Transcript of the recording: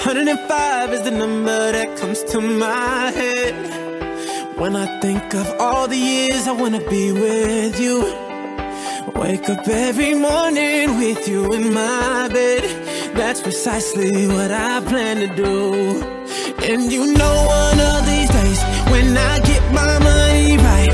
105 is the number that comes to my head when I think of all the years I wanna be with you. Wake up every morning with you in my bed. That's precisely what I plan to do. And you know one of these days, when I get my money right,